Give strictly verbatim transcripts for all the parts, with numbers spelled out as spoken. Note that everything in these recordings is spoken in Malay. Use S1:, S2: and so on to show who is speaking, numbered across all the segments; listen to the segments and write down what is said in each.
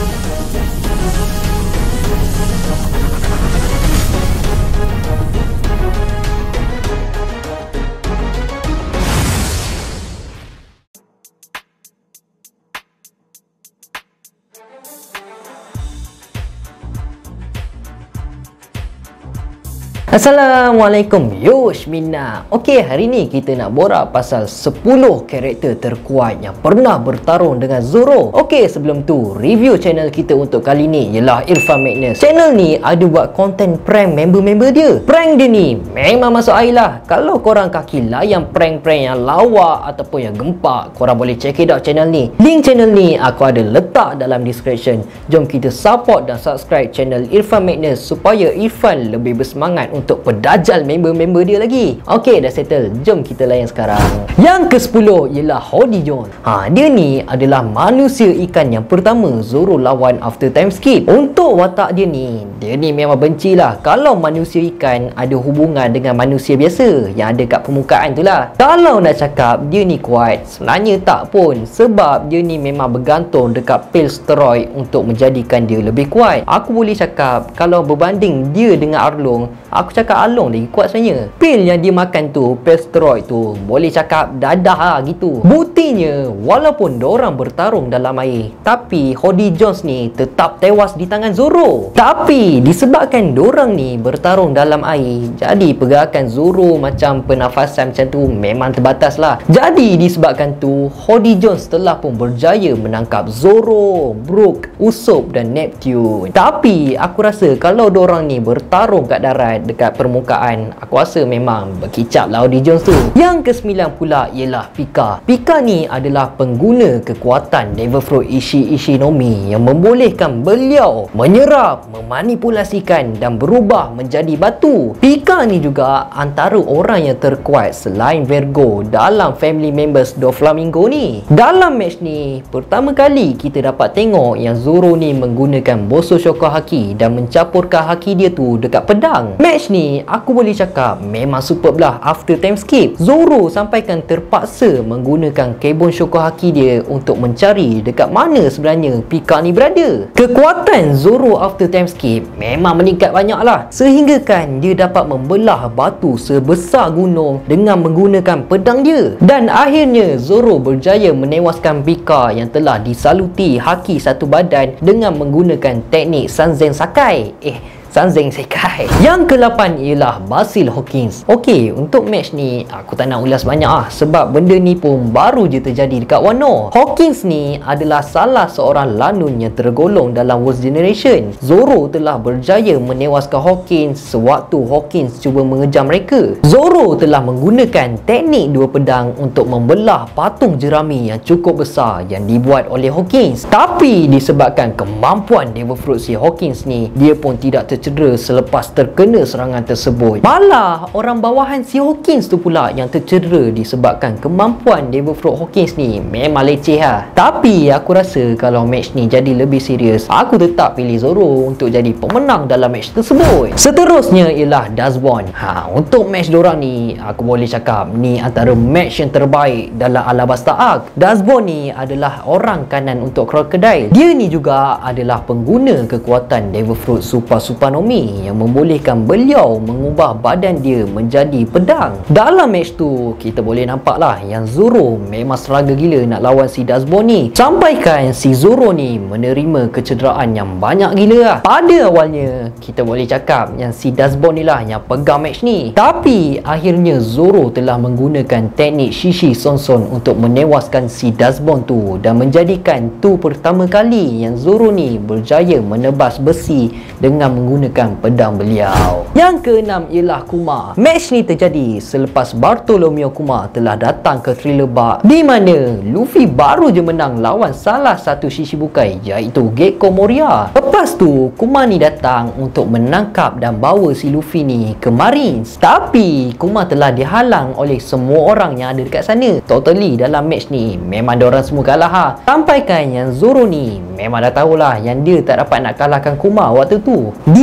S1: Assalamualaikum, Yosh Mina. Okey, hari ni kita nak borak pasal sepuluh karakter terkuat yang pernah bertarung dengan Zoro. Okey, sebelum tu, review channel kita untuk kali ni ialah Irfan Magnus. Channel ni ada buat konten prank member-member dia. Prank dia ni memang masuk air lah. Kalau korang kaki layan prank-prank yang lawak ataupun yang gempak, korang boleh check it out channel ni. Link channel ni aku ada letak dalam description. Jom kita support dan subscribe channel Irfan Magnus supaya Irfan lebih bersemangat untuk untuk pedajal member-member dia lagi. Okey, dah settle. Jom kita layan sekarang. Yang ke sepuluh ialah Hody Jones. Ha, dia ni adalah manusia ikan yang pertama Zoro lawan after time skip. Untuk watak dia ni, dia ni memang benci lah kalau manusia ikan ada hubungan dengan manusia biasa yang ada kat permukaan tu lah. Kalau nak cakap dia ni kuat, sebenarnya tak pun, sebab dia ni memang bergantung dekat pil steroid untuk menjadikan dia lebih kuat. Aku boleh cakap kalau berbanding dia dengan Arlong, aku cakap Arlong lagi kuat sebenarnya. Pil yang dia makan tu, pil steroid tu, boleh cakap dadah lah gitu. Buktinya, walaupun diorang bertarung dalam air, tapi Hody Jones ni tetap tewas di tangan Zoro. Tapi disebabkan diorang ni bertarung dalam air, jadi pergerakan Zoro macam pernafasan macam tu memang terbatas lah. Jadi disebabkan tu, Hody Jones telah pun berjaya menangkap Zoro, Brook, Usopp dan Neptune. Tapi aku rasa kalau diorang ni bertarung kat darat dekat permukaan, aku rasa memang berkicap lah Hody Jones tu. Yang ke sembilan pula ialah Pika. Pika ni adalah pengguna kekuatan Devil Fruit Ishi Ishinomi yang membolehkan beliau menyerap, memanipulasikan dan berubah menjadi batu. Pika ni juga antara orang yang terkuat selain Virgo dalam family members Doflamingo ni. Dalam match ni, pertama kali kita dapat tengok yang Zoro ni menggunakan Boso Shoko Haki dan mencampurkan haki dia tu dekat pedang. Match ni aku boleh cakap memang superb lah after time skip. Zoro sampaikan terpaksa menggunakan Kebon Shoko Haki dia untuk mencari dekat mana sebenarnya Pika ni berada. Kekuatan Zoro after time skip memang meningkat banyak lah, sehingga kan dia dapat membelah batu sebesar gunung dengan menggunakan pedang dia. Dan akhirnya Zoro berjaya menewaskan Pika yang telah disaluti haki satu badan dengan menggunakan teknik Sanzen Sakai. Eh Sanzen Sekai. Yang ke lapan ialah Basil Hawkins. Okey, untuk match ni aku tak nak ulas banyak ah, sebab benda ni pun baru je terjadi dekat Wano. Hawkins ni adalah salah seorang lanun yang tergolong dalam Worst Generation. Zoro telah berjaya menewaskan Hawkins sewaktu Hawkins cuba mengejar mereka. Zoro telah menggunakan teknik dua pedang untuk membelah patung jerami yang cukup besar yang dibuat oleh Hawkins. Tapi disebabkan kemampuan Devil Fruit si Hawkins ni, dia pun tidak ter cedera selepas terkena serangan tersebut. Malah orang bawahan si Hawkins tu pula yang tercedera disebabkan kemampuan Devil Fruit Hawkins ni memang leceh lah. Tapi aku rasa kalau match ni jadi lebih serius, aku tetap pilih Zoro untuk jadi pemenang dalam match tersebut. Seterusnya ialah Dazbon. Ha, untuk match dorang ni aku boleh cakap ni antara match yang terbaik dalam Alabasta Arc. Dazbon ni adalah orang kanan untuk Crocodile. Dia ni juga adalah pengguna kekuatan Devil Fruit Super Super Nomi yang membolehkan beliau mengubah badan dia menjadi pedang. Dalam match tu kita boleh nampak lah yang Zoro memang struggle gila nak lawan si Dazbon ni, sampaikan si Zoro ni menerima kecederaan yang banyak gila lah. Pada awalnya kita boleh cakap yang si Dazbon ni lah yang pegang match ni, tapi akhirnya Zoro telah menggunakan teknik Shishi Sonson untuk menewaskan si Dazbon tu dan menjadikan tu pertama kali yang Zoro ni berjaya menebas besi dengan menggunakan pedang beliau. Yang keenam ialah Kuma. Match ni terjadi selepas Bartolomeo Kuma telah datang ke Thriller Bark, di mana Luffy baru je menang lawan salah satu Shishibukai iaitu Gekko Moria. Lepas tu Kuma ni datang untuk menangkap dan bawa si Luffy ni ke Marines, tapi Kuma telah dihalang oleh semua orang yang ada dekat sana. Totally dalam match ni memang diorang semua kalah ha. Sampaikan yang Zoro ni memang dah tahulah yang dia tak dapat nak kalahkan Kuma waktu tu. Dia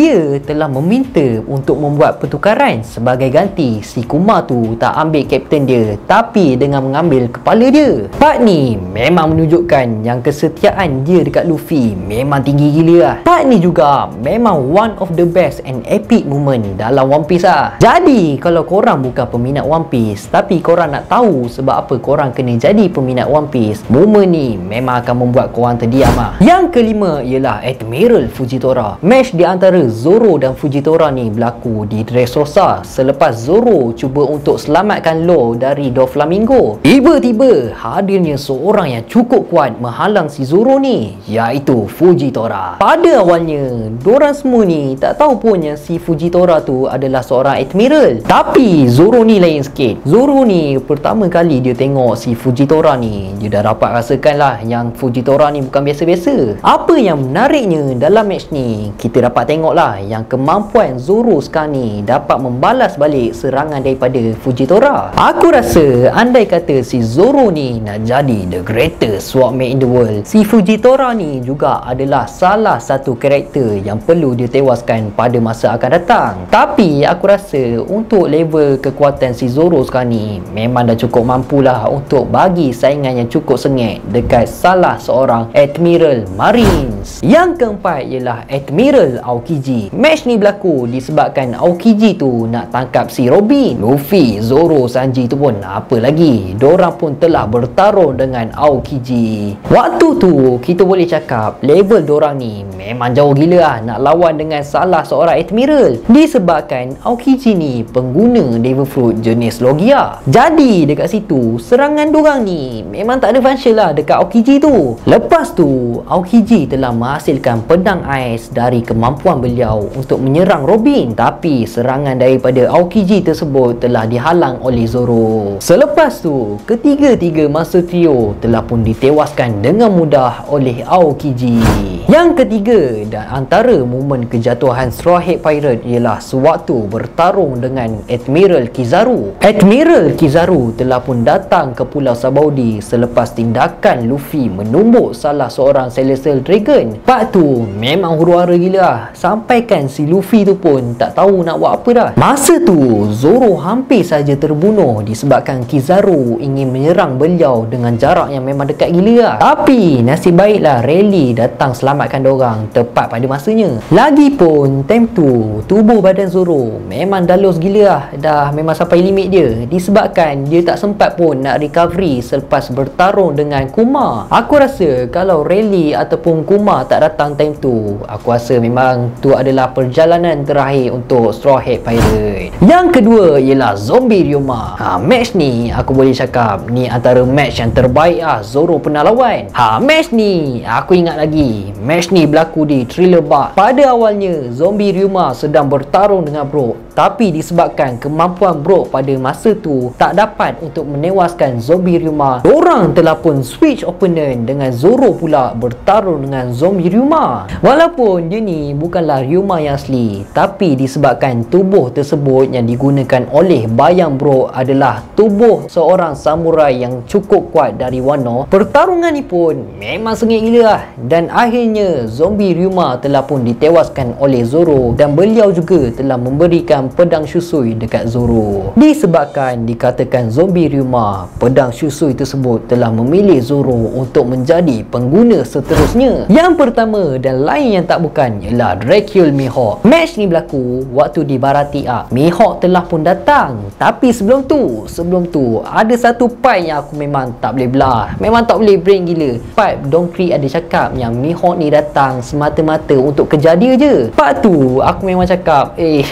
S1: dia telah meminta untuk membuat pertukaran sebagai ganti si Kuma tu tak ambil kapten dia tapi dengan mengambil kepala dia. Part ni memang menunjukkan yang kesetiaan dia dekat Luffy memang tinggi gila lah. Part ni juga memang one of the best and epic moment dalam One Piece lah. Jadi kalau korang bukan peminat One Piece tapi korang nak tahu sebab apa korang kena jadi peminat One Piece, moment ni memang akan membuat korang terdiam lah. Yang kelima ialah Admiral Fujitora. Match di antara Zoro dan Fujitora ni berlaku di Dressrosa selepas Zoro cuba untuk selamatkan Law dari Doflamingo. Tiba-tiba hadirnya seorang yang cukup kuat menghalang si Zoro ni, iaitu Fujitora. Pada awalnya dorang semua ni tak tahu pun yang si Fujitora tu adalah seorang Admiral. Tapi Zoro ni lain sikit. Zoro ni pertama kali dia tengok si Fujitora ni, dia dah dapat rasakan lah yang Fujitora ni bukan biasa-biasa. Apa yang menariknya dalam match ni, kita dapat tengok lah yang kemampuan Zoro sekarang ni dapat membalas balik serangan daripada Fujitora. Aku rasa andai kata si Zoro ni nak jadi the greatest swordman in the world, si Fujitora ni juga adalah salah satu karakter yang perlu ditewaskan pada masa akan datang. Tapi aku rasa untuk level kekuatan si Zoro sekarang ni memang dah cukup mampulah untuk bagi saingan yang cukup sengit dekat salah seorang Admiral Marines. Yang keempat ialah Admiral Aokiji. Match ni berlaku disebabkan Aokiji tu nak tangkap si Robin. Luffy, Zoro, Sanji tu pun apa lagi, dorang pun telah bertarung dengan Aokiji. Waktu tu kita boleh cakap level dorang ni memang jauh gila lah nak lawan dengan salah seorang Admiral, disebabkan Aokiji ni pengguna Devil Fruit jenis Logia. Jadi dekat situ serangan dorang ni memang tak ada function lah dekat Aokiji tu. Lepas tu Aokiji telah menghasilkan pedang ais dari kemampuan beliau untuk menyerang Robin, tapi serangan daripada Aokiji tersebut telah dihalang oleh Zoro. Selepas tu ketiga-tiga Master Trio telah pun ditewaskan dengan mudah oleh Aokiji. Yang ketiga dan antara momen kejatuhan Straw Hat Pirate ialah sewaktu bertarung dengan Admiral Kizaru. Admiral Kizaru telah pun datang ke Pulau Sabaudi selepas tindakan Luffy menumbuk salah seorang Celestial Dragon. Part tu memang huru-hara gila lah, sampaikan si Luffy tu pun tak tahu nak buat apa dah. Masa tu Zoro hampir saja terbunuh disebabkan Kizaru ingin menyerang beliau dengan jarak yang memang dekat gila lah. Tapi nasib baiklah Rayleigh datang selamatkan dorang tepat pada masanya. Lagipun time tu tubuh badan Zoro memang dah los gila lah, dah memang sampai limit dia disebabkan dia tak sempat pun nak recovery selepas bertarung dengan Kuma. Aku rasa kalau Rayleigh ataupun Kuma tak datang time tu, aku rasa memang tu adalah perjalanan terakhir untuk Straw Hat Pirate. Yang kedua ialah Zombie Ryoma. Ha, match ni aku boleh cakap ni antara match yang terbaik ah Zoro pernah lawan. Ha, match ni aku ingat lagi, match ni berlaku di Thriller Bark. Pada awalnya Zombie Ryoma sedang bertarung dengan Brook, tapi disebabkan kemampuan Brook pada masa tu tak dapat untuk menewaskan Zombie Ryoma, orang telah pun switch opponent dengan Zoro pula bertarung dengan Zombie Ryoma. Walaupun dia ni bukanlah Ryoma yang asli, tapi disebabkan tubuh tersebut yang digunakan oleh bayang Brook adalah tubuh seorang samurai yang cukup kuat dari Wano, pertarungan ni pun memang sengit gila lah. Dan akhirnya Zombie Ryoma telah pun ditewaskan oleh Zoro dan beliau juga telah memberikan pedang Shusui dekat Zoro. Disebabkan dikatakan Zombie Ryoma, pedang Shusui tersebut telah memilih Zoro untuk menjadi pengguna seterusnya. Yang pertama dan lain yang tak bukan ialah Dracul Mihawk. Match ni berlaku waktu di Barati Arc. Mihawk telah pun datang, tapi sebelum tu sebelum tu ada satu part yang aku memang tak boleh belah, memang tak boleh brain gila. Part Don Krieg ada cakap yang Mihawk ni datang semata-mata untuk kejar dia je. Part tu aku memang cakap eh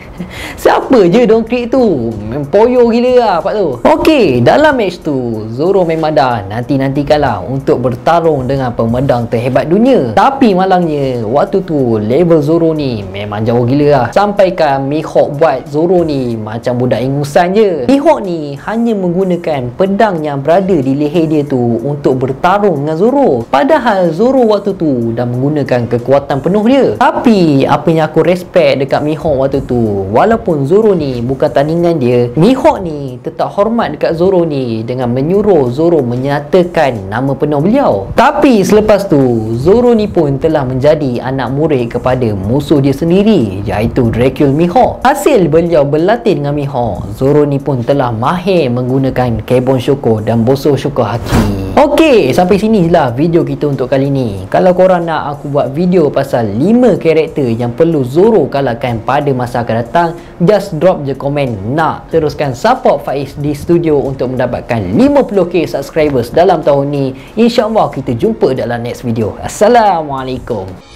S1: siapa je Don Krieg tu, mempoyo gila lah part tu. Okey, dalam match tu Zoro memang dah nanti-nantikan lah untuk bertarung dengan pemedang terhebat dunia. Tapi malangnya waktu tu level Zoro ni memang jauh gila lah, sampaikan Mihawk buat Zoro ni macam budak ingusan je. Mihawk ni hanya menggunakan pedang yang berada di leher dia tu untuk bertarung dengan Zoro, padahal Zoro waktu tu dah menggunakan kekuatan penuh dia. Tapi apa yang aku respect dekat Mihawk waktu tu, walaupun Zoro ni bukan tandingan dia, Mihawk ni tetap hormat dekat Zoro ni dengan menyuruh Zoro menyatakan nama penuh beliau. Tapi selepas tu, Zoro ni pun telah menjadi anak murid kepada musuh dia sendiri, iaitu Dracula Mihawk. Hasil beliau berlatih dengan Mihawk, Zoro ni pun telah mahir menggunakan Kebon Shoko dan Boso Shoko Haki. Okey, sampai sini lah video kita untuk kali ni. Kalau korang nak aku buat video pasal lima karakter yang perlu Zoro kalahkan pada masa akan datang, just drop je komen nak teruskan support Faiz di studio untuk mendapatkan lima puluh k subscribers dalam tahun ni. InsyaAllah kita jumpa dalam next video. Assalamualaikum.